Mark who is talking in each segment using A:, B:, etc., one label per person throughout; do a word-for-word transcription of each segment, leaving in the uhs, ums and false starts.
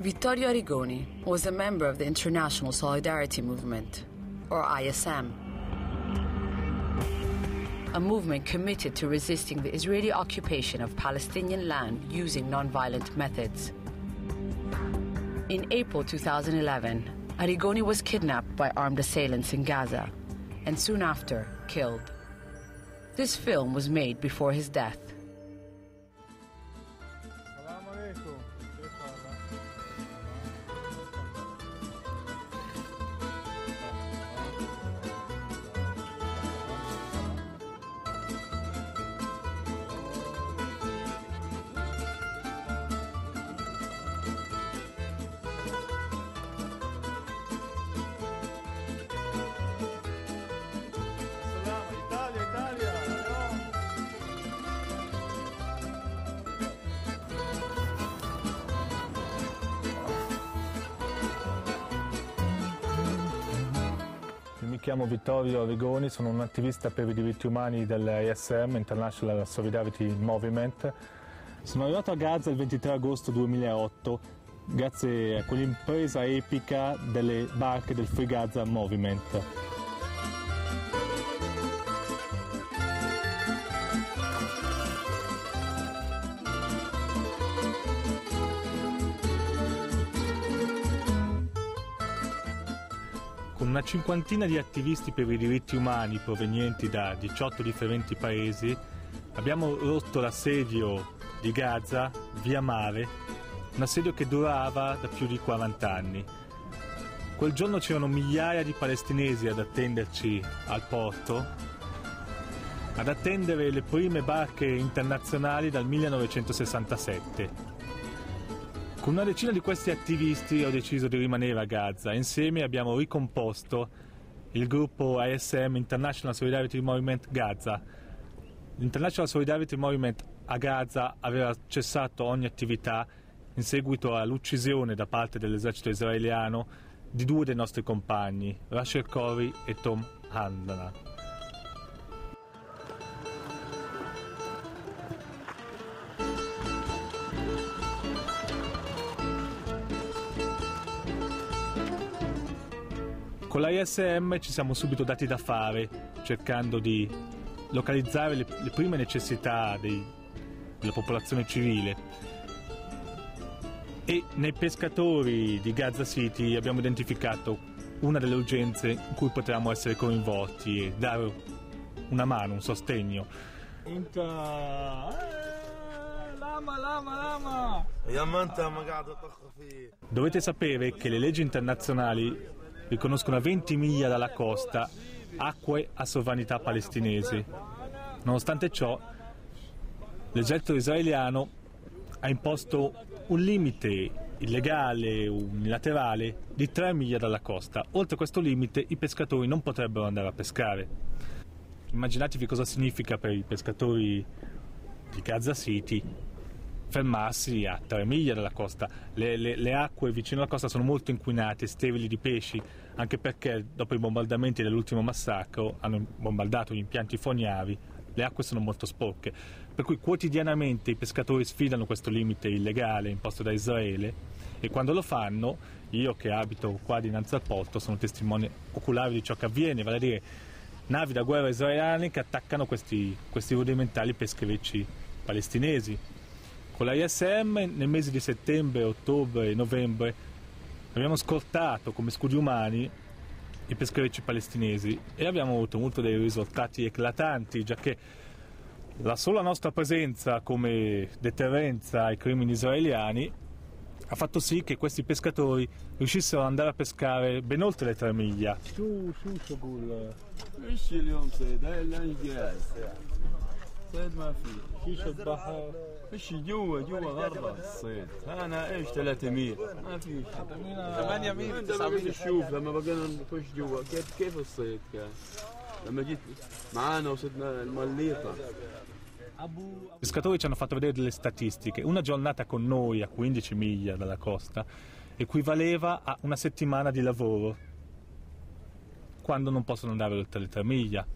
A: Vittorio Arrigoni was a member of the International Solidarity Movement, or I S M, a movement committed to resisting the Israeli occupation of Palestinian land using non-violent methods. In April two thousand eleven, Arrigoni was kidnapped by armed assailants in Gaza and soon after killed. This film was made before his death.
B: Mi chiamo Vittorio Arrigoni, sono un attivista per i diritti umani dell'I S M, International Solidarity Movement. Sono arrivato a Gaza il ventitré agosto duemilaotto grazie a quell'impresa epica delle barche del Free Gaza Movement. Con una cinquantina di attivisti per i diritti umani provenienti da diciotto differenti paesi abbiamo rotto l'assedio di Gaza via mare, un assedio che durava da più di quaranta anni. Quel giorno c'erano migliaia di palestinesi ad attenderci al porto, ad attendere le prime barche internazionali dal millenovecentosessantasette. Con una decina di questi attivisti ho deciso di rimanere a Gaza. Insieme abbiamo ricomposto il gruppo I S M, International Solidarity Movement Gaza. L'International Solidarity Movement a Gaza aveva cessato ogni attività in seguito all'uccisione da parte dell'esercito israeliano di due dei nostri compagni, Rachel Corrie e Tom Handler. Con l'I S M ci siamo subito dati da fare, cercando di localizzare le, le prime necessità dei, della popolazione civile. E nei pescatori di Gaza City abbiamo identificato una delle urgenze in cui potevamo essere coinvolti e dare una mano, un sostegno. Dovete sapere che le leggi internazionali riconoscono a venti miglia dalla costa acque a sovranità palestinesi. Nonostante ciò, l'esercito israeliano ha imposto un limite illegale, unilaterale, di tre miglia dalla costa. Oltre questo limite i pescatori non potrebbero andare a pescare. Immaginatevi cosa significa per i pescatori di Gaza City fermarsi a tre miglia dalla costa. Le, le, le acque vicino alla costa sono molto inquinate, sterili di pesci, anche perché dopo i bombardamenti dell'ultimo massacro hanno bombardato gli impianti fognavi, le acque sono molto sporche, per cui quotidianamente i pescatori sfidano questo limite illegale imposto da Israele e quando lo fanno, io che abito qua dinanzi al porto sono testimone oculare di ciò che avviene, vale a dire navi da guerra israeliane che attaccano questi, questi rudimentali pescherecci palestinesi. Con la I S M nel mese di settembre, ottobre e novembre abbiamo scortato come scudi umani i pescherecci palestinesi e abbiamo ottenuto dei risultati eclatanti, giacché la sola nostra presenza come deterrenza ai crimini israeliani ha fatto sì che questi pescatori riuscissero ad andare a pescare ben oltre le tre miglia.
C: صيد ما في شيش البحر فيش جوا جوا غرة الصيد انا ايش ثلاثة ميل ما في ثمانية ميل تسعة ميل تشوف لما بقينا نخش جوا كيف كيف الصيد كان لما جيت معانا وصدنا المليطة.
B: I pescatori ci hanno fatto vedere delle statistiche. Una giornata con noi a quindici miglia dalla costa equivaleva a una settimana di lavoro quando non possono andare oltre le tre miglia.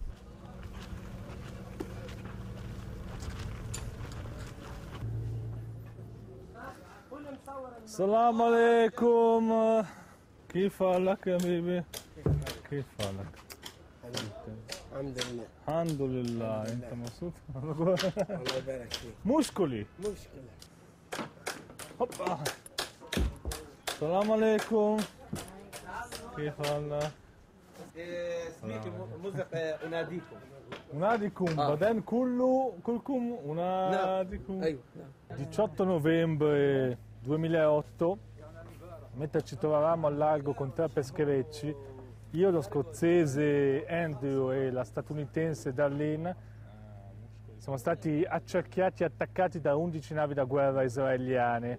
B: Salam alaikum. كيف حالك يا حبيبي؟ كيف حالك؟
D: الحمد لله.
B: الحمد لله. انت مبسوط؟
D: الله يبارك فيك.
B: مشكلة.
D: مشكلة.
B: هوبا. السلام عليكم. كيف حالك؟
D: سمعت موسيقى أناديكم.
B: أناديكم بعدين كله كلكم أناديكم.
D: أيوه.
B: diciotto novembre duemilaotto, mentre ci trovavamo al largo con tre pescherecci, io, lo scozzese Andrew e la statunitense Darlene, siamo stati accerchiati e attaccati da undici navi da guerra israeliane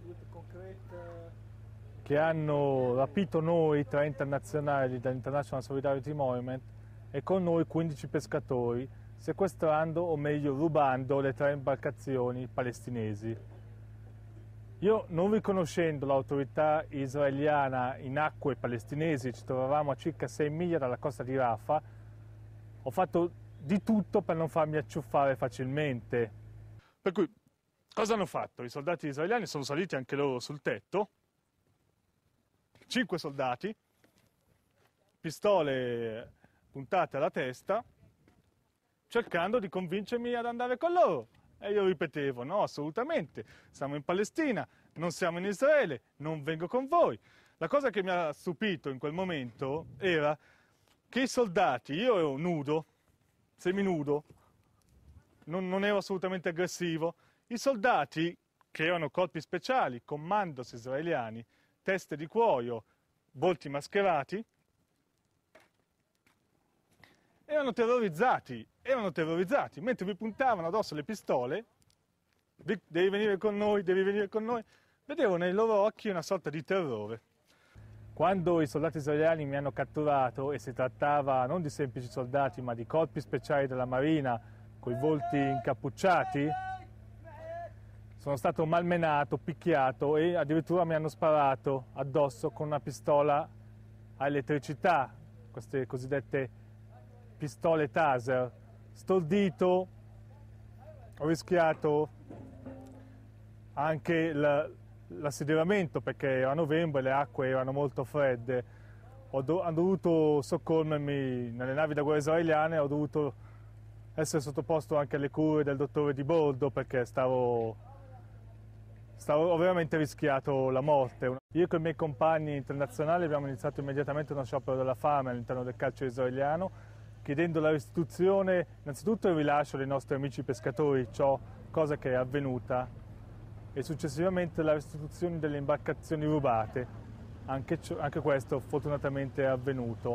B: che hanno rapito noi, tre internazionali dall'International Solidarity Movement, e con noi quindici pescatori, sequestrando, o meglio rubando, le tre imbarcazioni palestinesi. Io, non riconoscendo l'autorità israeliana in acque palestinesi, ci trovavamo a circa sei miglia dalla costa di Rafah, ho fatto di tutto per non farmi acciuffare facilmente. Per cui, cosa hanno fatto? I soldati israeliani sono saliti anche loro sul tetto, cinque soldati, pistole puntate alla testa, cercando di convincermi ad andare con loro. E io ripetevo, no, assolutamente, siamo in Palestina, non siamo in Israele, non vengo con voi. La cosa che mi ha stupito in quel momento era che i soldati, io ero nudo, seminudo, non, non ero assolutamente aggressivo, i soldati, che erano corpi speciali, commandos israeliani, teste di cuoio, volti mascherati, erano terrorizzati, erano terrorizzati, mentre vi puntavano addosso le pistole, devi venire con noi, devi venire con noi, vedevo nei loro occhi una sorta di terrore. Quando i soldati israeliani mi hanno catturato, e si trattava non di semplici soldati, ma di corpi speciali della Marina, coi volti incappucciati, sono stato malmenato, picchiato e addirittura mi hanno sparato addosso con una pistola a elettricità, queste cosiddette pistole taser. Stordito, ho rischiato anche l'assederamento perché era novembre e le acque erano molto fredde. Ho do, hanno dovuto soccorrermi nelle navi da guerra israeliane, ho dovuto essere sottoposto anche alle cure del dottore di bordo perché stavo, stavo ho veramente rischiato la morte. Io con i miei compagni internazionali abbiamo iniziato immediatamente uno sciopero della fame all'interno del carcere israeliano, chiedendo la restituzione, innanzitutto il rilascio dei nostri amici pescatori, ciò cosa che è avvenuta, e successivamente la restituzione delle imbarcazioni rubate, anche, anche questo fortunatamente è avvenuto.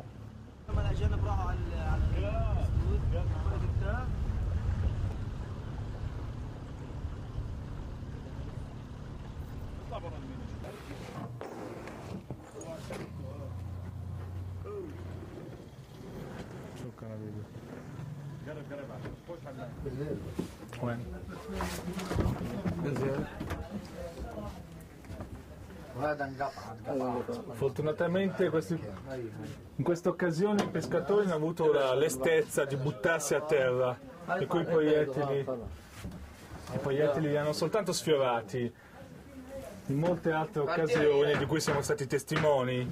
B: Fortunatamente questi, in questa occasione i pescatori hanno avuto la lestezza di buttarsi a terra, per cui i proiettili, i proiettili li hanno soltanto sfiorati. In molte altre occasioni di cui siamo stati testimoni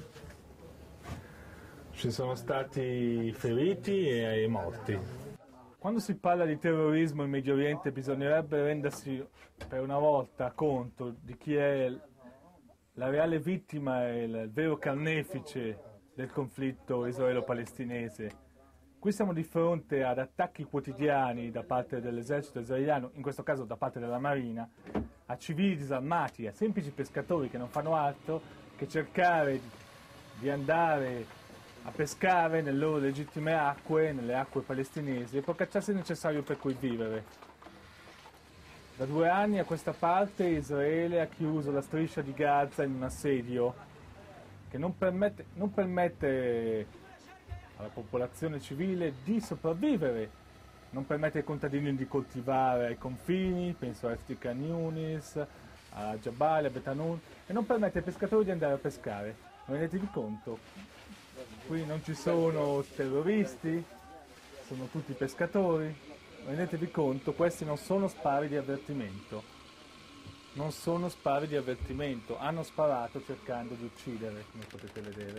B: ci sono stati feriti e morti. Quando si parla di terrorismo in Medio Oriente bisognerebbe rendersi per una volta conto di chi è la reale vittima e il vero carnefice del conflitto israelo-palestinese. Qui siamo di fronte ad attacchi quotidiani da parte dell'esercito israeliano, in questo caso da parte della Marina, a civili disarmati, a semplici pescatori che non fanno altro che cercare di andare a pescare nelle loro legittime acque, nelle acque palestinesi, e procacciarsi il necessario per cui vivere. Da due anni a questa parte Israele ha chiuso la striscia di Gaza in un assedio che non permette, non permette alla popolazione civile di sopravvivere, non permette ai contadini di coltivare ai confini, penso a Efti Khan Yunis, a Jabal, a Betanun, e non permette ai pescatori di andare a pescare. Rendetevi conto? Qui non ci sono terroristi, sono tutti pescatori. Rendetevi conto, questi non sono spari di avvertimento. non sono spari di avvertimento, hanno sparato cercando di uccidere, come potete vedere.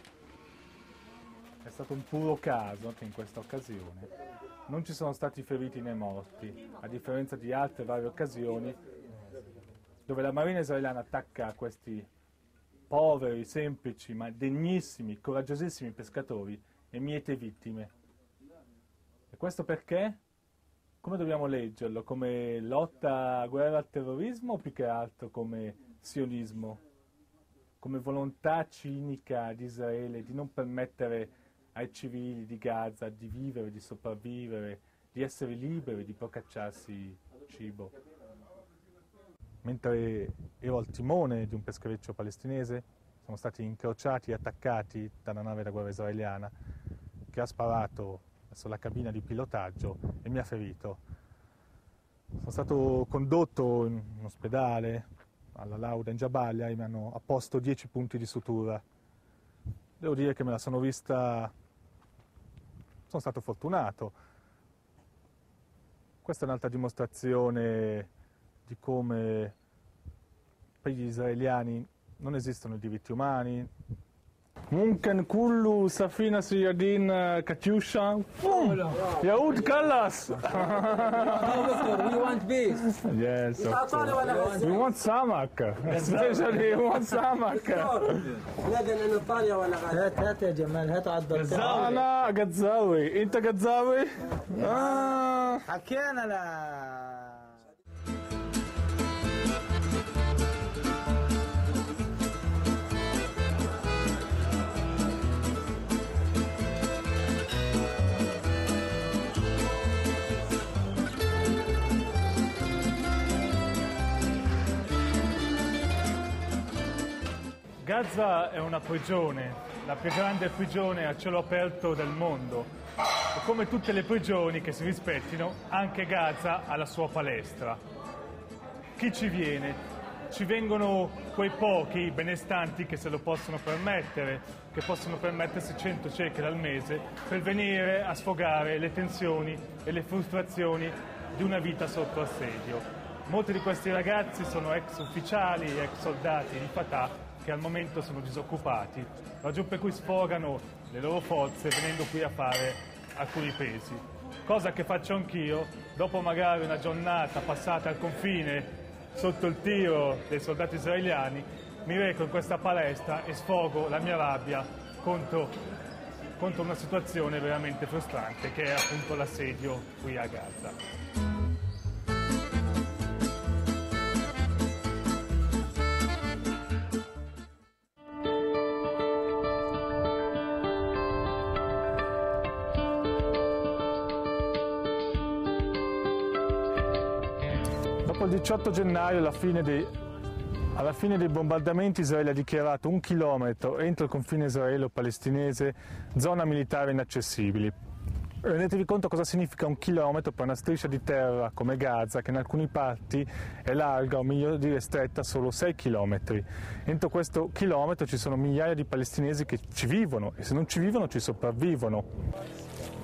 B: È stato un puro caso che in questa occasione non ci sono stati feriti né morti, a differenza di altre varie occasioni dove la Marina israeliana attacca questi poveri, semplici, ma degnissimi, coraggiosissimi pescatori e miete vittime. E questo perché? Come dobbiamo leggerlo? Come lotta, guerra al terrorismo o più che altro come sionismo? Come volontà cinica di Israele di non permettere ai civili di Gaza di vivere, di sopravvivere, di essere liberi, di procacciarsi cibo? Mentre ero al timone di un peschereccio palestinese, sono stati incrociati e attaccati da una nave da guerra israeliana che ha sparato verso la cabina di pilotaggio e mi ha ferito. Sono stato condotto in un ospedale alla Lauda in Jabalia e mi hanno apposto dieci punti di sutura. Devo dire che me la sono vista, sono stato fortunato. Questa è un'altra dimostrazione di come per gli israeliani non esistono i diritti umani. ممكن كله سفينة سيادين كاتيوشا يهود كلاس.
D: We want peace.
B: Yes, of course. We want samak, especially we want samak.
D: لكن ايطاليا ولا غير. هات هات يا جمال هات عدل.
B: أنا غزاوي، أنت غزاوي؟ آه.
D: حكينا لا.
B: Gaza è una prigione, la più grande prigione a cielo aperto del mondo. E come tutte le prigioni che si rispettino, anche Gaza ha la sua palestra. Chi ci viene? Ci vengono quei pochi benestanti che se lo possono permettere, che possono permettersi cento shekel al mese per venire a sfogare le tensioni e le frustrazioni di una vita sotto assedio. Molti di questi ragazzi sono ex ufficiali, ex soldati di Fatah, che al momento sono disoccupati, ragion per cui sfogano le loro forze venendo qui a fare alcuni pesi. Cosa che faccio anch'io, dopo magari una giornata passata al confine sotto il tiro dei soldati israeliani, mi reco in questa palestra e sfogo la mia rabbia contro, contro una situazione veramente frustrante che è appunto l'assedio qui a Gaza. Dopo il diciotto gennaio, alla fine, dei, alla fine dei bombardamenti, Israele ha dichiarato un chilometro entro il confine israelo-palestinese zona militare inaccessibile. Rendetevi conto cosa significa un chilometro per una striscia di terra come Gaza, che in alcuni parti è larga, o meglio dire stretta, solo sei chilometri. Entro questo chilometro ci sono migliaia di palestinesi che ci vivono e se non ci vivono ci sopravvivono.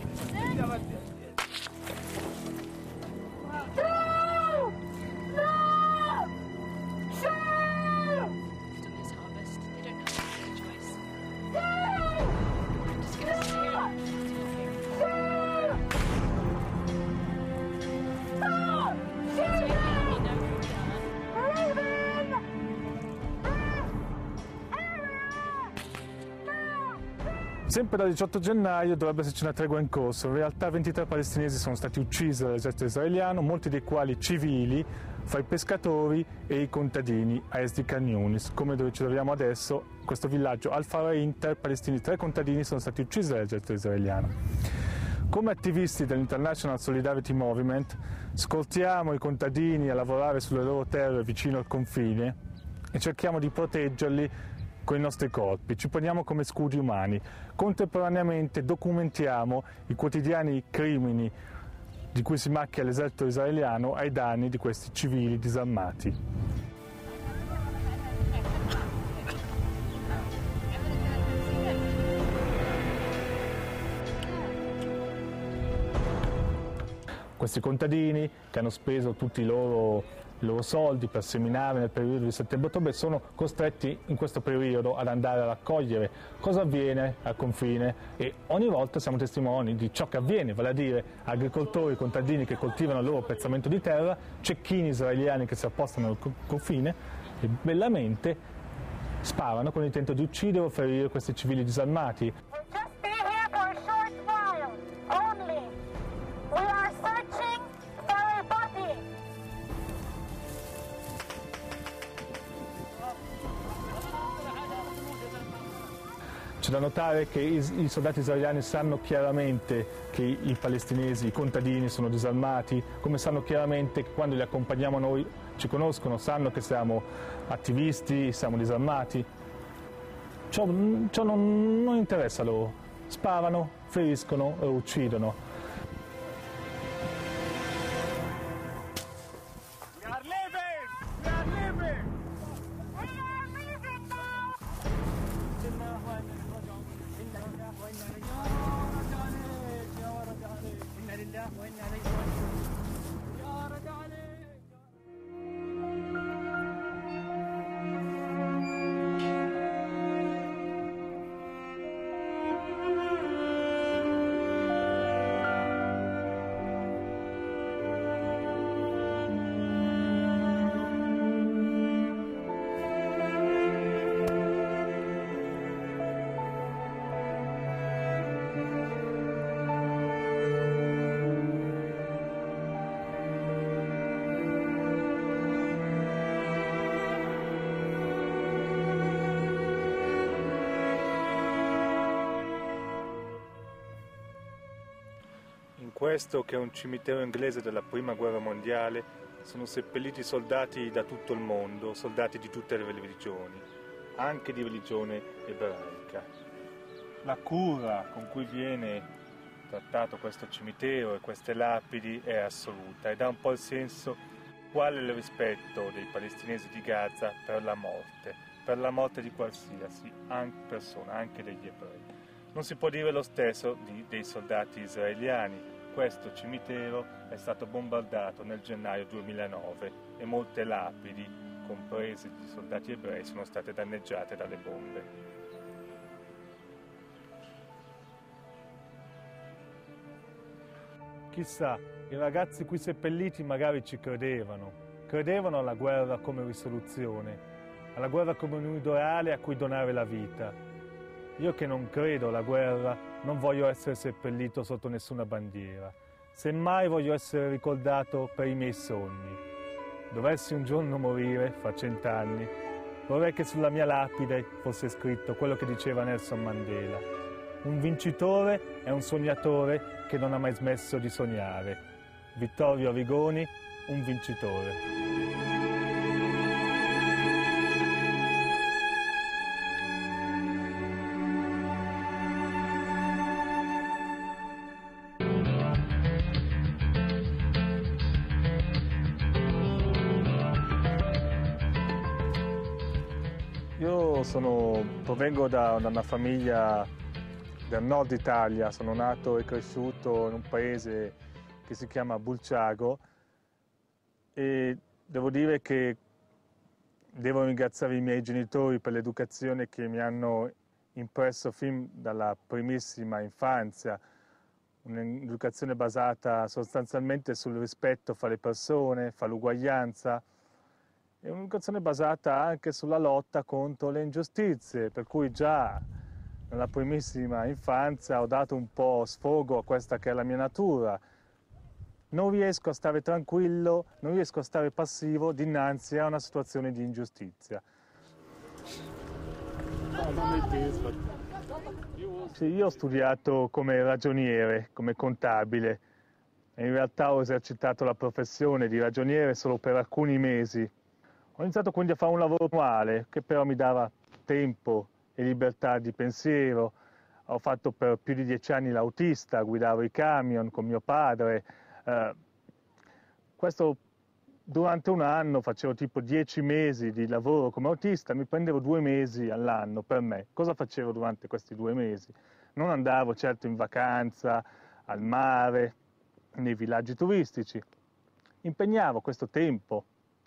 B: Sempre dal diciotto gennaio dovrebbe esserci una tregua in corso. In realtà ventitré palestinesi sono stati uccisi dall'esercito israeliano, molti dei quali civili, fra i pescatori e i contadini a est di Khan Yunis. Come dove ci troviamo adesso, questo villaggio Al-Farain, tre palestinesi, tre contadini sono stati uccisi dall'esercito israeliano. Come attivisti dell'International Solidarity Movement scortiamo i contadini a lavorare sulle loro terre vicino al confine e cerchiamo di proteggerli con i nostri corpi, ci poniamo come scudi umani. Contemporaneamente documentiamo i quotidiani crimini di cui si macchia l'esercito israeliano ai danni di questi civili disarmati. Questi contadini che hanno speso tutti i loro i loro soldi per seminare nel periodo di settembre-ottobre, sono costretti in questo periodo ad andare a raccogliere cosa avviene al confine, e ogni volta siamo testimoni di ciò che avviene, vale a dire agricoltori, contadini che coltivano il loro pezzamento di terra, cecchini israeliani che si appostano al confine e bellamente sparano con l'intento di uccidere o ferire questi civili disarmati. C'è da notare che i, i soldati israeliani sanno chiaramente che i palestinesi, i contadini sono disarmati, come sanno chiaramente che quando li accompagniamo noi ci conoscono, sanno che siamo attivisti, siamo disarmati. Ciò, ciò non, non interessa loro, sparano, feriscono e uccidono. Questo, che è un cimitero inglese della Prima Guerra Mondiale, sono seppelliti soldati da tutto il mondo, soldati di tutte le religioni, anche di religione ebraica. La cura con cui viene trattato questo cimitero e queste lapidi è assoluta e dà un po' il senso qual è il rispetto dei palestinesi di Gaza per la morte, per la morte di qualsiasi anche persona, anche degli ebrei. Non si può dire lo stesso di, dei soldati israeliani. Questo cimitero è stato bombardato nel gennaio duemilanove e molte lapidi, comprese di soldati ebrei, sono state danneggiate dalle bombe. Chissà, i ragazzi qui seppelliti magari ci credevano, credevano alla guerra come risoluzione, alla guerra come un ideale a cui donare la vita. Io che non credo alla guerra, non voglio essere seppellito sotto nessuna bandiera. Semmai voglio essere ricordato per i miei sogni. Dovessi un giorno morire, fra cent'anni, vorrei che sulla mia lapide fosse scritto quello che diceva Nelson Mandela. Un vincitore è un sognatore che non ha mai smesso di sognare. Vittorio Arrigoni, un vincitore. Io sono, provengo da, da una famiglia del nord Italia, sono nato e cresciuto in un paese che si chiama Bulciago e devo dire che devo ringraziare i miei genitori per l'educazione che mi hanno impresso fin dalla primissima infanzia, un'educazione basata sostanzialmente sul rispetto fra le persone, fra l'uguaglianza, è un'educazione basata anche sulla lotta contro le ingiustizie, per cui già nella primissima infanzia ho dato un po' sfogo a questa che è la mia natura. Non riesco a stare tranquillo, non riesco a stare passivo dinanzi a una situazione di ingiustizia. Sì, io ho studiato come ragioniere, come contabile, e in realtà ho esercitato la professione di ragioniere solo per alcuni mesi. Ho iniziato quindi a fare un lavoro manuale, che però mi dava tempo e libertà di pensiero. Ho fatto per più di dieci anni l'autista, guidavo i camion con mio padre. Eh, questo durante un anno facevo tipo dieci mesi di lavoro come autista, mi prendevo due mesi all'anno per me. Cosa facevo durante questi due mesi? Non andavo certo in vacanza, al mare, nei villaggi turistici. Impegnavo questo tempo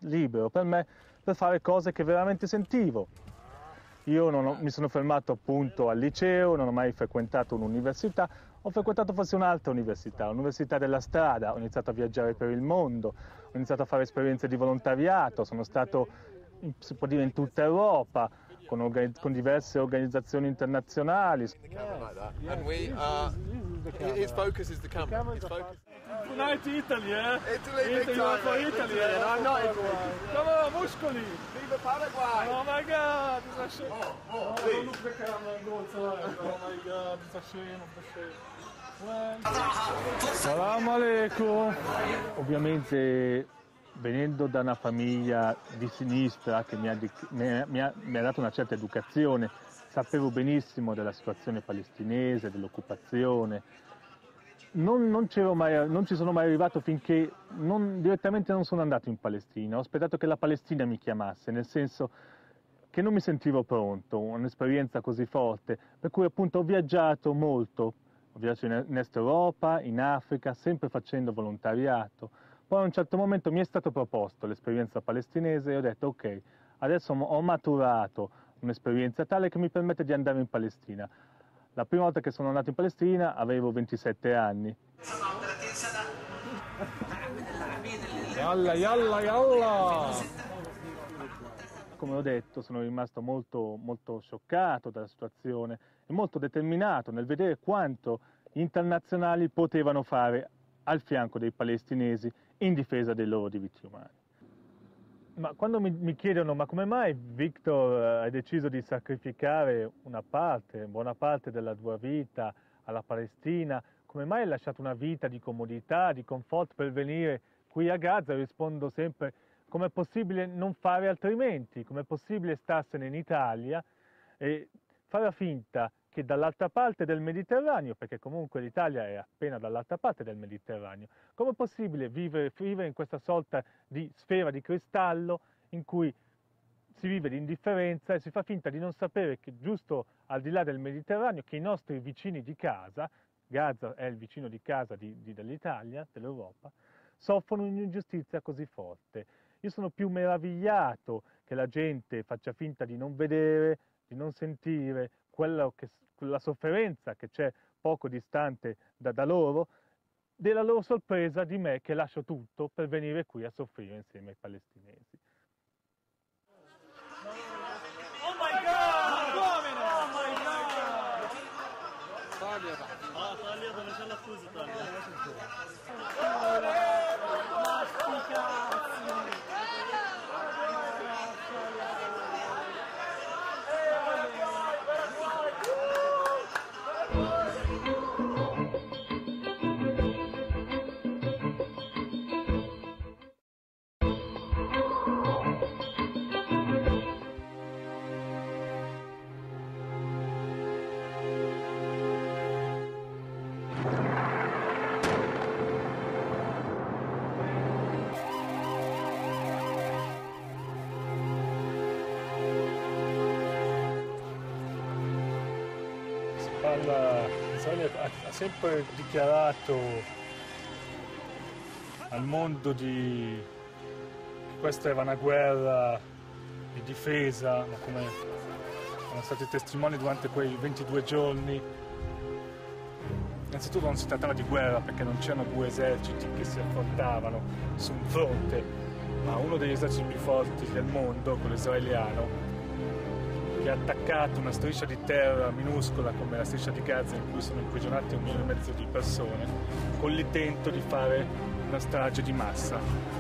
B: libero per me per fare cose che veramente sentivo. Io non ho, mi sono fermato appunto al liceo, non ho mai frequentato un'università, ho frequentato forse un'altra università, l'università della strada, ho iniziato a viaggiare per il mondo, ho iniziato a fare esperienze di volontariato, sono stato, si può dire, in tutta Europa, con, con diverse organizzazioni internazionali.
E: And we are, his focus is the camera. His focus.
B: Tonight Italy, eh?
E: Italy, big
B: Italy,
E: time,
B: for
E: mate.
B: Italy,
E: Italy,
B: eh?
E: and I'm not Italy.
B: Come on, muscoli!
E: Viva Paraguay!
B: Oh my God, this is a shame.
E: Oh, oh,
B: Oh,
E: please.
B: don't look the camera and go outside. Oh my God, it's a shame, it's a shame. Well. Salam alaikum. Ovviamente, venendo da una famiglia di sinistra che mi ha, mi ha, mi ha, mi ha dato una certa educazione, sapevo benissimo della situazione palestinese, dell'occupazione. Non, non, mai, non ci sono mai arrivato finché non, direttamente non sono andato in Palestina. Ho aspettato che la Palestina mi chiamasse, nel senso che non mi sentivo pronto, un'esperienza così forte, per cui appunto ho viaggiato molto, ho viaggiato in, in Est Europa, in Africa, sempre facendo volontariato. Poi a un certo momento mi è stato proposto l'esperienza palestinese e ho detto ok, adesso ho maturato un'esperienza tale che mi permette di andare in Palestina. La prima volta che sono andato in Palestina avevo ventisette anni. Yalla, yalla, yalla! Come ho detto, sono rimasto molto, molto scioccato dalla situazione e molto determinato nel vedere quanto gli internazionali potevano fare al fianco dei palestinesi in difesa dei loro diritti umani. Ma quando mi, mi chiedono ma come mai Victor hai deciso di sacrificare una parte, buona parte della tua vita alla Palestina, come mai hai lasciato una vita di comodità, di comfort per venire qui a Gaza, rispondo sempre com'è possibile non fare altrimenti, com'è possibile starsene in Italia e fare finta che dall'altra parte del Mediterraneo, perché comunque l'Italia è appena dall'altra parte del Mediterraneo, com'è possibile vivere, vivere in questa sorta di sfera di cristallo in cui si vive di indifferenza e si fa finta di non sapere che giusto al di là del Mediterraneo che i nostri vicini di casa, Gaza è il vicino di casa di, di, dell'Italia, dell'Europa, soffrono un'ingiustizia così forte. Io sono più meravigliato che la gente faccia finta di non vedere, di non sentire quello che, la sofferenza che c'è poco distante da, da loro, della loro sorpresa di me che lascio tutto per venire qui a soffrire insieme ai palestinesi. Oh my God! Oh my God!
F: Italia, ah, Italia dove c'è la fusa Italia.
B: Israele ha sempre dichiarato al mondo di, che questa era una guerra di difesa, ma come sono stati testimoni durante quei ventidue giorni. Innanzitutto non si trattava di guerra perché non c'erano due eserciti che si affrontavano su un fronte, ma uno degli eserciti più forti del mondo, quello israeliano, che ha attaccato una striscia di terra minuscola come la striscia di Gaza in cui sono imprigionate un milione e mezzo di persone, con l'intento di fare una strage di massa.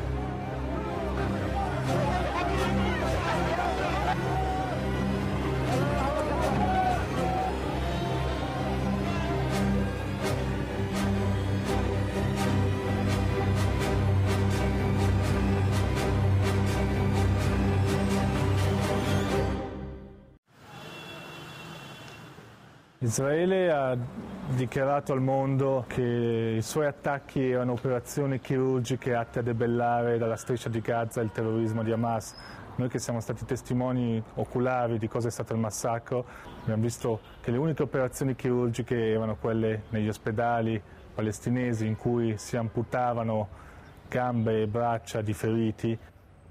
B: Israele ha dichiarato al mondo che i suoi attacchi erano operazioni chirurgiche atte a debellare dalla striscia di Gaza il terrorismo di Hamas. Noi che siamo stati testimoni oculari di cosa è stato il massacro, abbiamo visto che le uniche operazioni chirurgiche erano quelle negli ospedali palestinesi in cui si amputavano gambe e braccia di feriti.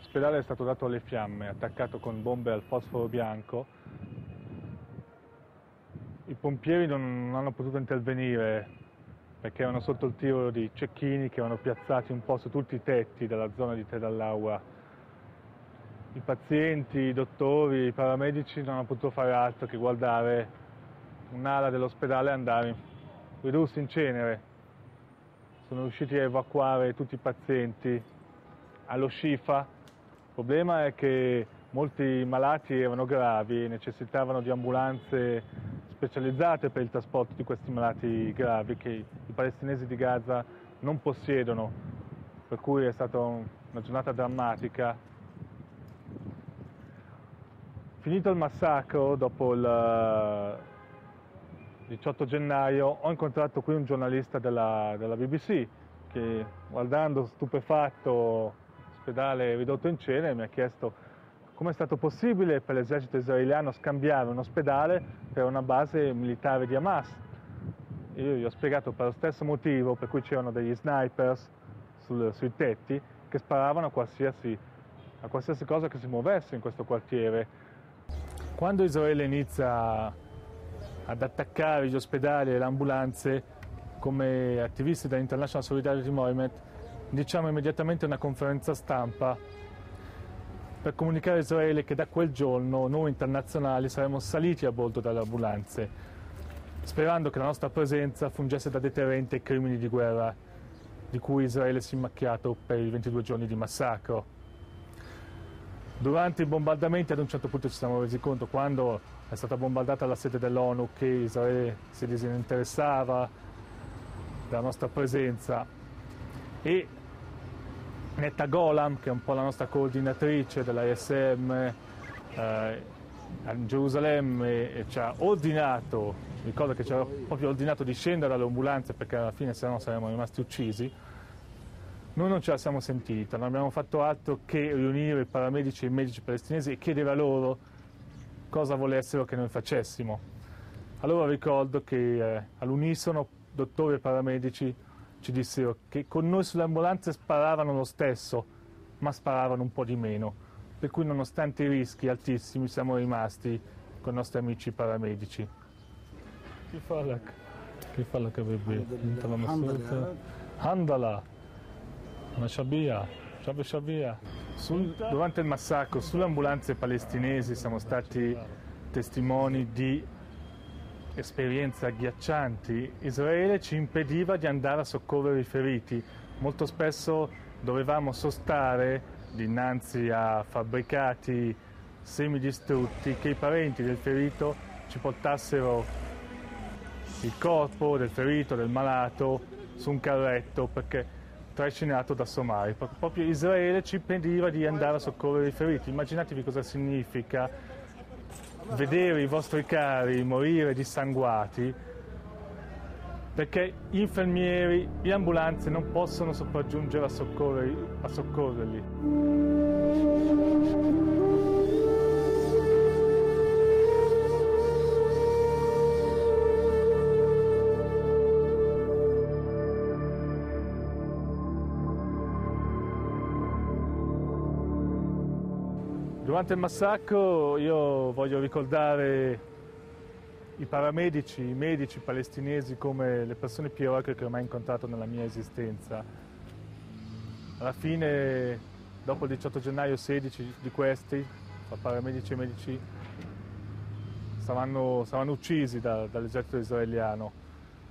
B: l'ospedale è stato dato alle fiamme, attaccato con bombe al fosforo bianco. I pompieri non hanno potuto intervenire perché erano sotto il tiro di cecchini che erano piazzati un po' su tutti i tetti della zona di Tedalawa. I pazienti, i dottori, i paramedici non hanno potuto fare altro che guardare un'ala dell'ospedale andare, ridursi in cenere. Sono riusciti a evacuare tutti i pazienti allo Shifa. Il problema è che molti malati erano gravi e necessitavano di ambulanze specializzate per il trasporto di questi malati gravi che i palestinesi di Gaza non possiedono, per cui è stata una giornata drammatica. Finito il massacro, dopo il diciotto gennaio, ho incontrato qui un giornalista della, della B B C che, guardando stupefatto l'ospedale ridotto in cenere, mi ha chiesto come è stato possibile per l'esercito israeliano scambiare un ospedale per una base militare di Hamas. Io gli ho spiegato per lo stesso motivo per cui c'erano degli snipers sul, sui tetti che sparavano a qualsiasi, a qualsiasi cosa che si muovesse in questo quartiere. Quando Israele inizia ad attaccare gli ospedali e le ambulanze, come attivisti dell'International Solidarity Movement, diciamo immediatamente una conferenza stampa per comunicare a Israele che da quel giorno noi internazionali saremmo saliti a bordo delle ambulanze, sperando che la nostra presenza fungesse da deterrente ai crimini di guerra di cui Israele si è macchiato per i ventidue giorni di massacro. Durante i bombardamenti ad un certo punto ci siamo resi conto, quando è stata bombardata la sede dell'ONU, che Israele si disinteressava della nostra presenza, e Netta Golam, che è un po' la nostra coordinatrice dell'I S M eh, a Gerusalemme, e ci ha ordinato, ricordo che ci ha proprio ordinato di scendere dalle ambulanze perché alla fine se no saremmo rimasti uccisi. Noi non ce la siamo sentita, non abbiamo fatto altro che riunire i paramedici e i medici palestinesi e chiedere a loro cosa volessero che noi facessimo. Allora ricordo che eh, all'unisono dottori e paramedici ci dissero che con noi sulle ambulanze sparavano lo stesso, ma sparavano un po' di meno, per cui nonostante i rischi altissimi siamo rimasti con i nostri amici paramedici. Che fa la che fa la Handala. Una sciabia, sciabia sciabia. Sul, durante il massacro sulle ambulanze palestinesi siamo stati testimoni di esperienze agghiaccianti. Israele ci impediva di andare a soccorrere i feriti. Molto spesso dovevamo sostare dinanzi a fabbricati semidistrutti che i parenti del ferito ci portassero il corpo del ferito, del malato, su un carretto, perché trascinato da somari. Proprio Israele ci impediva di andare a soccorrere i feriti. Immaginatevi cosa significa vedere i vostri cari morire dissanguati perché gli infermieri, le ambulanze non possono sopraggiungere a, a soccorrerli. Durante il massacro io voglio ricordare i paramedici, i medici palestinesi come le persone più eroiche che ho mai incontrato nella mia esistenza. Alla fine, dopo il diciotto gennaio, sedici di questi, paramedici e medici, saranno, saranno uccisi da, dall'esercito israeliano.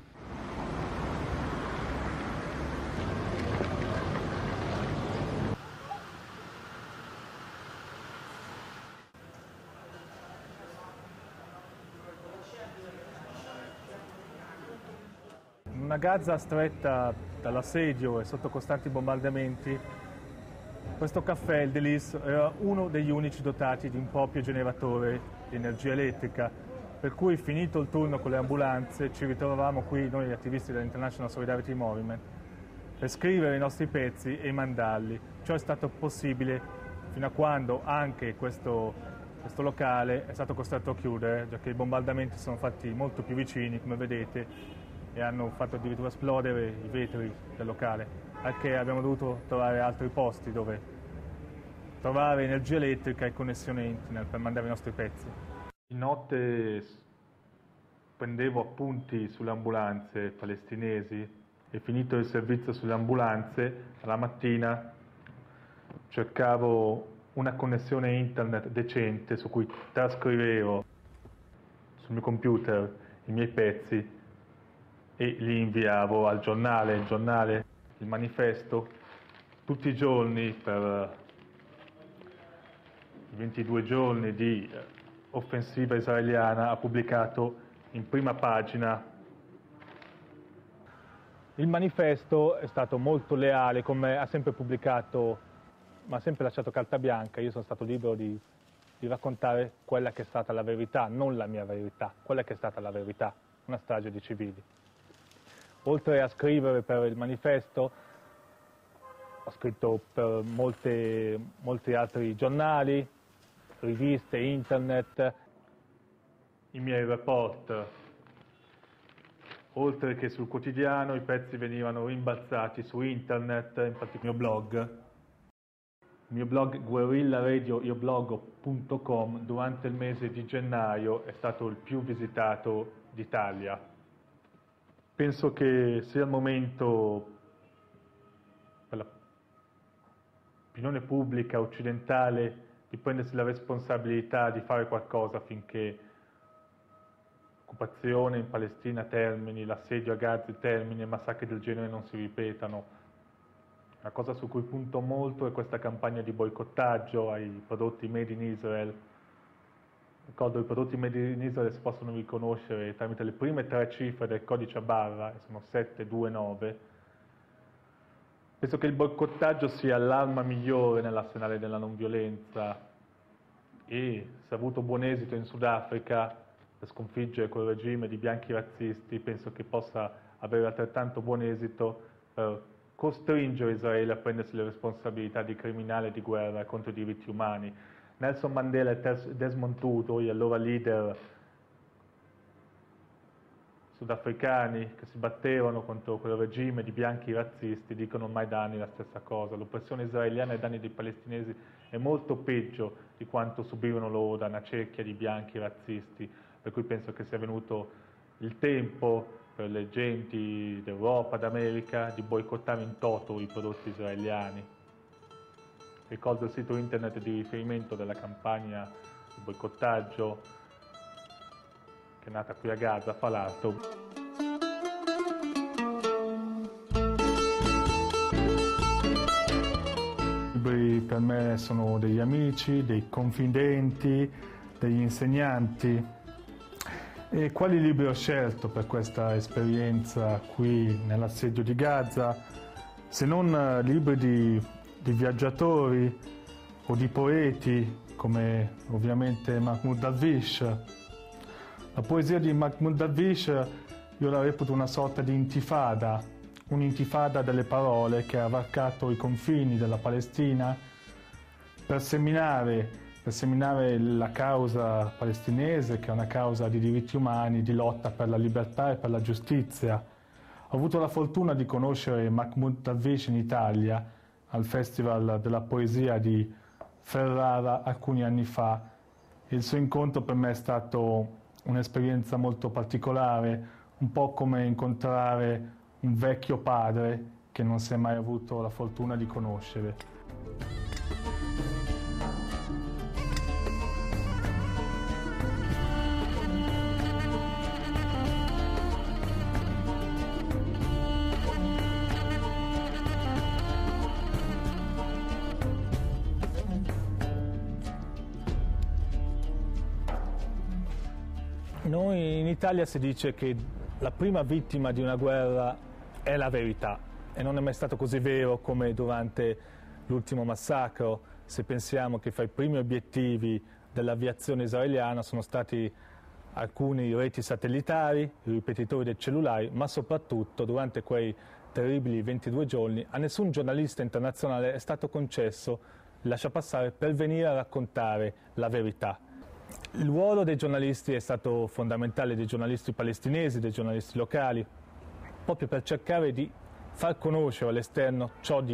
B: Una Gaza stretta dall'assedio e sotto costanti bombardamenti, questo caffè, il Delis, era uno degli unici dotati di un proprio generatore di energia elettrica, per cui finito il turno con le ambulanze ci ritrovavamo qui, noi attivisti dell'International Solidarity Movement, per scrivere i nostri pezzi e mandarli. Ciò è stato possibile fino a quando anche questo, questo locale è stato costretto a chiudere, già che i bombardamenti sono fatti molto più vicini, come vedete, e hanno fatto addirittura esplodere i vetri del locale, anche abbiamo dovuto trovare altri posti dove trovare energia elettrica e connessione internet per mandare i nostri pezzi. Di notte prendevo appunti sulle ambulanze palestinesi e finito il servizio sulle ambulanze, alla mattina cercavo una connessione internet decente su cui trascrivevo sul mio computer i miei pezzi e li inviavo al giornale, il giornale, il manifesto, tutti i giorni per i ventidue giorni di offensiva israeliana ha pubblicato in prima pagina. Il manifesto è stato molto leale con me, ha sempre pubblicato, mi ha sempre lasciato carta bianca, io sono stato libero di, di raccontare quella che è stata la verità, non la mia verità, quella che è stata la verità, una strage di civili. Oltre a scrivere per il manifesto, ho scritto per molte, molti altri giornali, riviste, internet, i miei report. Oltre che sul quotidiano, i pezzi venivano rimbalzati su internet, in particolare il mio blog. Il mio blog guerrilla radio io blog punto com durante il mese di gennaio è stato il più visitato d'Italia. Penso che sia il momento per l'opinione pubblica occidentale di prendersi la responsabilità di fare qualcosa affinché l'occupazione in Palestina termini, l'assedio a Gaza termini e massacri del genere non si ripetano. Una cosa su cui punto molto è questa campagna di boicottaggio ai prodotti made in Israel. Ricordo, i prodotti made in Israel si possono riconoscere tramite le prime tre cifre del codice a barra, e sono sette due nove. Penso che il boicottaggio sia l'arma migliore nell'arsenale della non violenza e se ha avuto buon esito in Sudafrica per sconfiggere quel regime di bianchi razzisti, penso che possa avere altrettanto buon esito per costringere Israele a prendersi le responsabilità di criminale di guerra contro i diritti umani. Nelson Mandela e Desmond Tutu, gli allora leader sudafricani che si battevano contro quel regime di bianchi razzisti, dicono ormai da anni la stessa cosa. L'oppressione israeliana ai danni dei palestinesi è molto peggio di quanto subivano loro da una cerchia di bianchi razzisti, per cui penso che sia venuto il tempo per le genti d'Europa, d'America, di boicottare in toto i prodotti israeliani. Ricordo il sito internet di riferimento della campagna di boicottaggio che è nata qui a Gaza, Falato. I libri per me sono degli amici, dei confidenti, degli insegnanti. E quali libri ho scelto per questa esperienza qui nell'assedio di Gaza, se non libri di, di viaggiatori o di poeti come ovviamente Mahmoud Darwish. La poesia di Mahmoud Darwish io la reputo una sorta di intifada, un'intifada delle parole che ha varcato i confini della Palestina per seminare per seminare la causa palestinese, che è una causa di diritti umani, di lotta per la libertà e per la giustizia. Ho avuto la fortuna di conoscere Mahmoud Darwish in Italia, al Festival della Poesia di Ferrara alcuni anni fa. Il suo incontro per me è stato un'esperienza molto particolare, un po' come incontrare un vecchio padre che non si è mai avuto la fortuna di conoscere. Noi in Italia si dice che la prima vittima di una guerra è la verità e non è mai stato così vero come durante l'ultimo massacro, se pensiamo che fra i primi obiettivi dell'aviazione israeliana sono stati alcuni reti satellitari, i ripetitori dei cellulari, ma soprattutto durante quei terribili ventidue giorni a nessun giornalista internazionale è stato concesso il lasciapassare per venire a raccontare la verità. Il ruolo dei giornalisti è stato fondamentale, dei giornalisti palestinesi, dei giornalisti locali, proprio per cercare di far conoscere all'esterno ciò di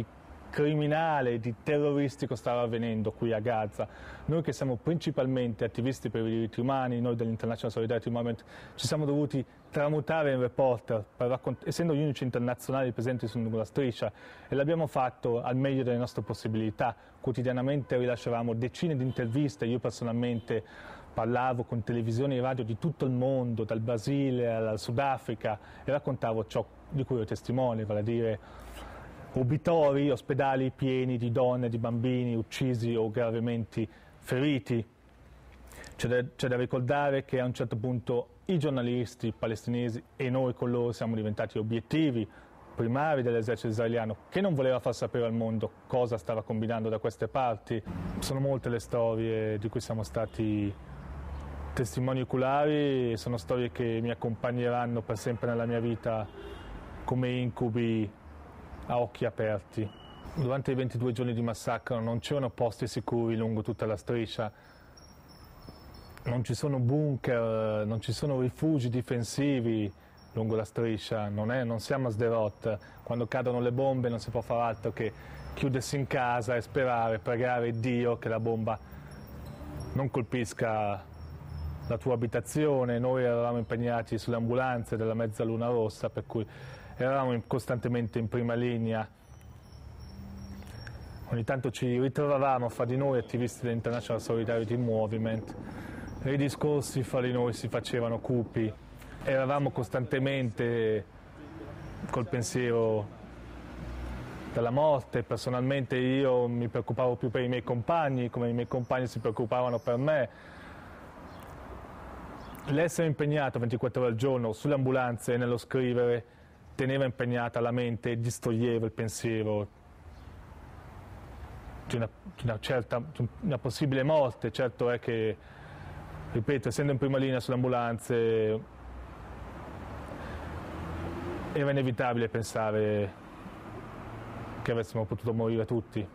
B: criminale, di terroristico stava avvenendo qui a Gaza. Noi che siamo principalmente attivisti per i diritti umani, noi dell'International Solidarity Movement, ci siamo dovuti tramutare in reporter, per essendo gli unici internazionali presenti sulla striscia, e l'abbiamo fatto al meglio delle nostre possibilità. Quotidianamente rilasciavamo decine di interviste, io personalmente parlavo con televisioni e radio di tutto il mondo, dal Brasile al Sudafrica, e raccontavo ciò di cui ero testimone, vale a dire obitori, ospedali pieni di donne, di bambini uccisi o gravemente feriti. C'è da, c'è da ricordare che a un certo punto i giornalisti palestinesi e noi con loro siamo diventati obiettivi primari dell'esercito israeliano, che non voleva far sapere al mondo cosa stava combinando da queste parti. Sono molte le storie di cui siamo stati testimoni oculari, sono storie che mi accompagneranno per sempre nella mia vita come incubi a occhi aperti. Durante i ventidue giorni di massacro non c'erano posti sicuri lungo tutta la striscia, non ci sono bunker, non ci sono rifugi difensivi lungo la striscia, non, è, non siamo a Sderot. Quando cadono le bombe non si può fare altro che chiudersi in casa e sperare, pregare Dio che la bomba non colpisca la tua abitazione. Noi eravamo impegnati sulle ambulanze della Mezzaluna Rossa, per cui eravamo costantemente in prima linea. Ogni tanto ci ritrovavamo fra di noi, attivisti dell'International Solidarity Movement, e i discorsi fra di noi si facevano cupi. Eravamo costantemente col pensiero della morte. Personalmente io mi preoccupavo più per i miei compagni, come i miei compagni si preoccupavano per me. L'essere impegnato ventiquattro ore al giorno sulle ambulanze e nello scrivere teneva impegnata la mente e distoglieva il pensiero di una, di una, certa, di una possibile morte. Certo è che, ripeto, essendo in prima linea sulle ambulanze, era inevitabile pensare che avessimo potuto morire tutti.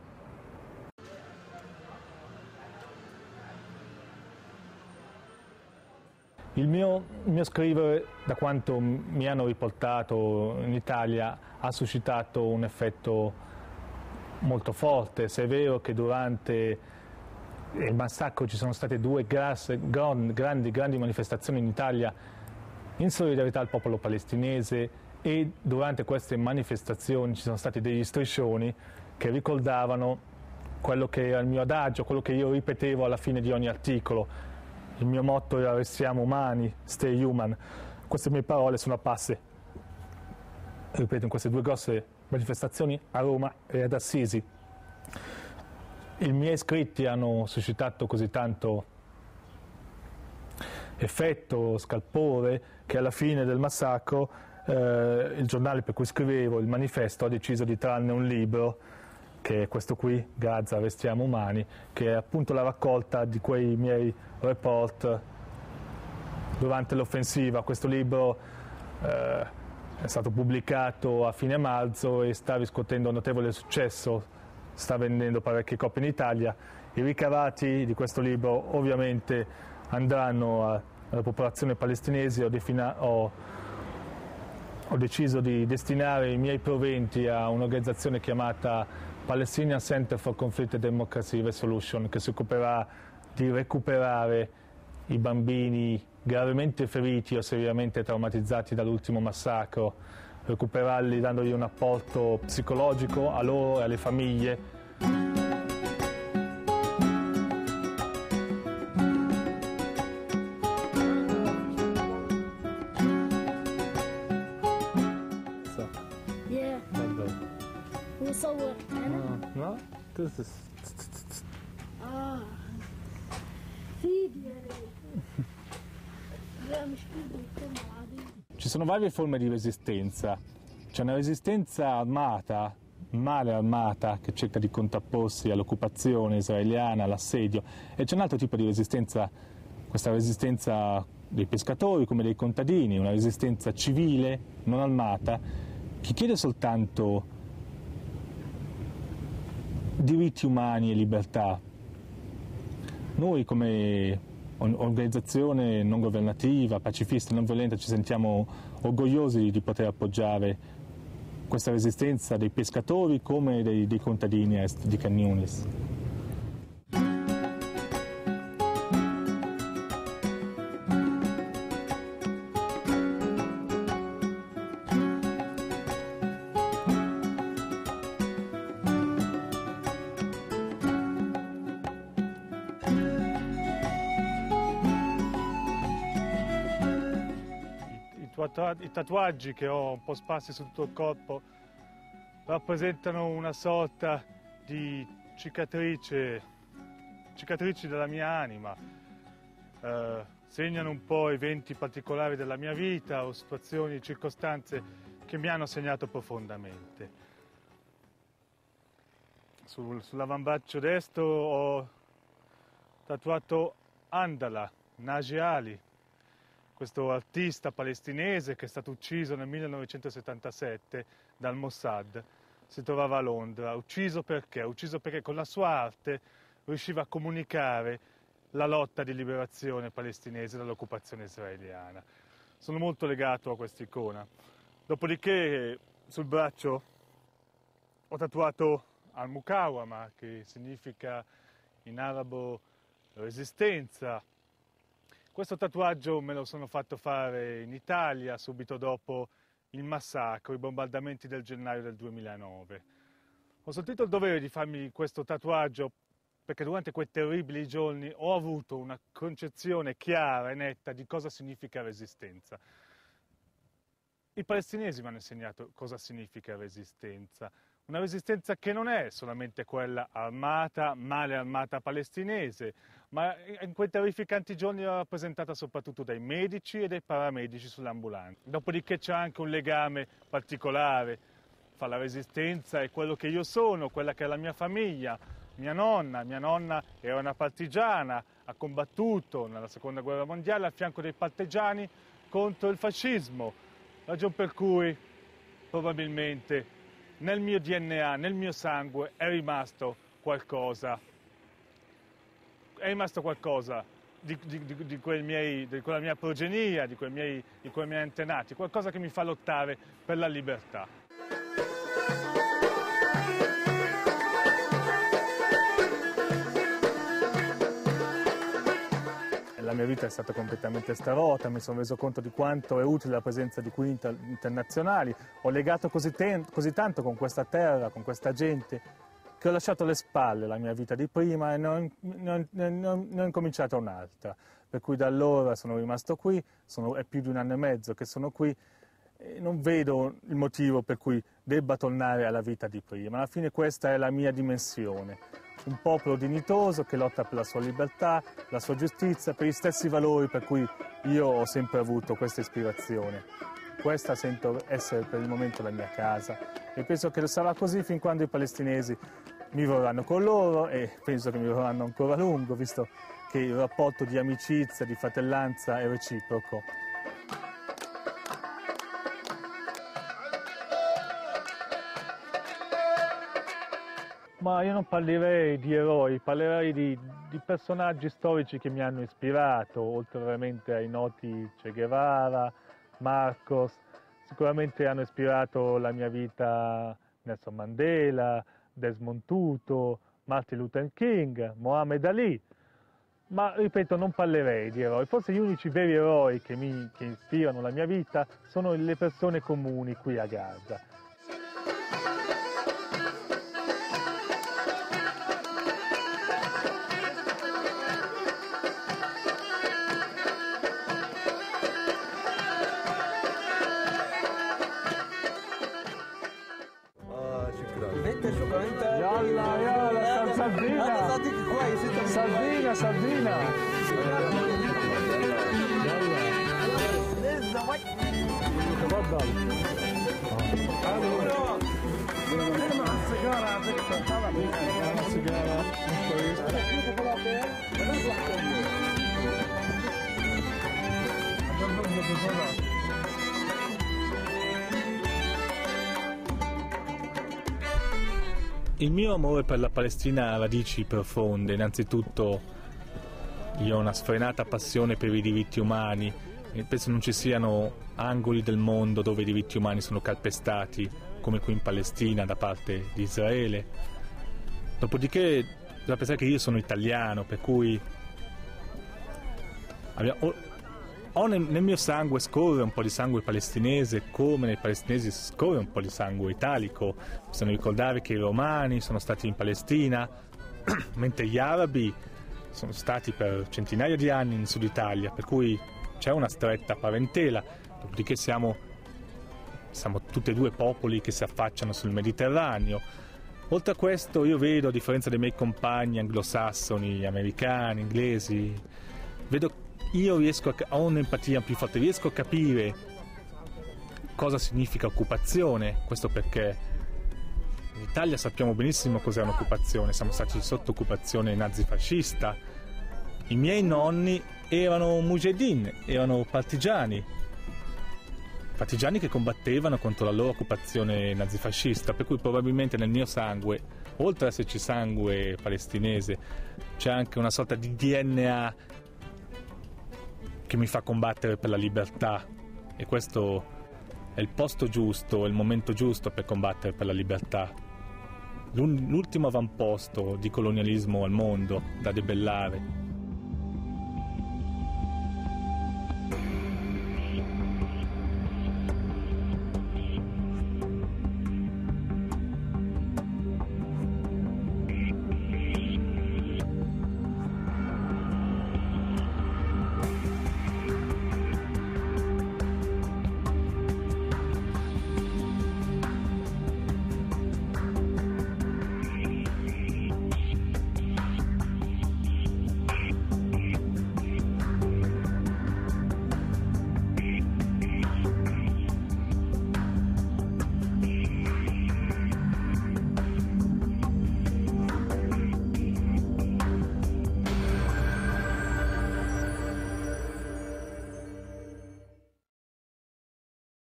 B: Il mio, il mio scrivere, da quanto mi hanno riportato in Italia, ha suscitato un effetto molto forte. Se è vero che durante il massacro ci sono state due grasse, grandi, grandi manifestazioni in Italia in solidarietà al popolo palestinese, e durante queste manifestazioni ci sono stati degli striscioni che ricordavano quello che era il mio adagio, quello che io ripetevo alla fine di ogni articolo. Il mio motto era "restiamo umani, stay human". Queste mie parole sono apparse, ripeto, in queste due grosse manifestazioni a Roma e ad Assisi. I miei scritti hanno suscitato così tanto effetto, scalpore, che alla fine del massacro eh, il giornale per cui scrivevo, il Manifesto, ha deciso di trarne un libro, che è questo qui, Gaza, restiamo umani, che è appunto la raccolta di quei miei report durante l'offensiva. Questo libro eh, è stato pubblicato a fine marzo e sta riscuotendo notevole successo, sta vendendo parecchie copie in Italia. I ricavati di questo libro ovviamente andranno a, alla popolazione palestinese. Ho, ho, ho deciso di destinare i miei proventi a un'organizzazione chiamata Palestinian Center for Conflict and Democracy Resolution, che si occuperà di recuperare i bambini gravemente feriti o seriamente traumatizzati dall'ultimo massacro, recuperarli dandogli un apporto psicologico a loro e alle famiglie.
G: نصور أنا؟
B: No?
G: آه فيديو لا مش فيديو كاميرا عادية.
B: Ci sono varie forme di resistenza. C'è una resistenza armata, male armata, che cerca di contrapporsi all'occupazione israeliana, all'assedio, e c'è un altro tipo di resistenza, questa resistenza dei pescatori come dei contadini, una resistenza civile, non armata, che chiede soltanto diritti umani e libertà. Noi come organizzazione non governativa, pacifista, non violenta, ci sentiamo orgogliosi di poter appoggiare questa resistenza dei pescatori come dei, dei contadini a est di Khan Yunis. I tatuaggi che ho un po' sparsi su tutto il corpo rappresentano una sorta di cicatrice, cicatrici della mia anima, eh, segnano un po' eventi particolari della mia vita o situazioni, circostanze che mi hanno segnato profondamente. Sul, sull'avambraccio destro ho tatuato Andala, Naji Ali, questo artista palestinese che è stato ucciso nel millenovecentosettantasette dal Mossad, si trovava a Londra. Ucciso perché? Ucciso perché con la sua arte riusciva a comunicare la lotta di liberazione palestinese dall'occupazione israeliana. Sono molto legato a questa icona. Dopodiché sul braccio ho tatuato al-Mukawama, che significa in arabo resistenza. Questo tatuaggio me lo sono fatto fare in Italia subito dopo il massacro, i bombardamenti del gennaio del duemilanove. Ho sentito il dovere di farmi questo tatuaggio perché durante quei terribili giorni ho avuto una concezione chiara e netta di cosa significa resistenza. I palestinesi mi hanno insegnato cosa significa resistenza. Una resistenza che non è solamente quella armata, male armata palestinese, ma in quei terrificanti giorni era rappresentata soprattutto dai medici e dai paramedici sull'ambulanza. Dopodiché c'è anche un legame particolare fra la resistenza e quello che io sono, quella che è la mia famiglia. Mia nonna, mia nonna era una partigiana, ha combattuto nella seconda guerra mondiale al fianco dei partigiani contro il fascismo, ragion per cui probabilmente nel mio D N A, nel mio sangue è rimasto qualcosa, è rimasto qualcosa di, di, di, di, quei miei, di quella mia progenie, di quei miei, di quei miei antenati, qualcosa che mi fa lottare per la libertà. La mia vita è stata completamente stravolta, mi sono reso conto di quanto è utile la presenza di queen inter internazionali, ho legato così, così tanto con questa terra, con questa gente, che ho lasciato alle spalle la mia vita di prima e ne ho, ne ho, ne ho, ne ho incominciata un'altra. Per cui da allora sono rimasto qui, sono, è più di un anno e mezzo che sono qui e non vedo il motivo per cui debba tornare alla vita di prima. Alla fine questa è la mia dimensione. Un popolo dignitoso che lotta per la sua libertà, la sua giustizia, per gli stessi valori per cui io ho sempre avuto questa ispirazione. Questa sento essere per il momento la mia casa e penso che sarà così fin quando i palestinesi mi vorranno con loro e penso che mi vorranno ancora a lungo, visto che il rapporto di amicizia, di fratellanza è reciproco. Ma io non parlerei di eroi, parlerei di, di personaggi storici che mi hanno ispirato, oltre ovviamente ai noti Che Guevara, Marcos, sicuramente hanno ispirato la mia vita Nelson Mandela, Desmond Tutu, Martin Luther King, Muhammad Ali, ma ripeto non parlerei di eroi, forse gli unici veri eroi che, mi, che ispirano la mia vita sono le persone comuni qui a Gaza. يلا يلا سردينة سردينة سردينة يلا تفضل مع السيجارة على فكرة طبعا مع السيجارة كويس Il mio amore per la Palestina ha radici profonde. Innanzitutto io ho una sfrenata passione per i diritti umani e penso non ci siano angoli del mondo dove i diritti umani sono calpestati come qui in Palestina da parte di Israele. Dopodiché bisogna pensare che io sono italiano, per cui abbiamo, o, o nel, nel mio sangue scorre un po' di sangue palestinese, come nei palestinesi scorre un po' di sangue italico. Bisogna ricordare che i romani sono stati in Palestina, mentre gli arabi sono stati per centinaia di anni in Sud Italia, per cui c'è una stretta parentela. Dopodiché siamo, siamo tutti e due popoli che si affacciano sul Mediterraneo. Oltre a questo io vedo, a differenza dei miei compagni anglosassoni, americani, inglesi, vedo, io riesco a, ho un'empatia più forte, riesco a capire cosa significa occupazione. Questo perché in Italia sappiamo benissimo cos'è un'occupazione, siamo stati sotto occupazione nazifascista. I miei nonni erano mujahideen, erano partigiani, partigiani che combattevano contro la loro occupazione nazifascista, per cui probabilmente nel mio sangue, oltre ad esserci sangue palestinese, c'è anche una sorta di D N A che mi fa combattere per la libertà, e questo è il posto giusto, è il momento giusto per combattere per la libertà. L'ultimo avamposto di colonialismo al mondo da debellare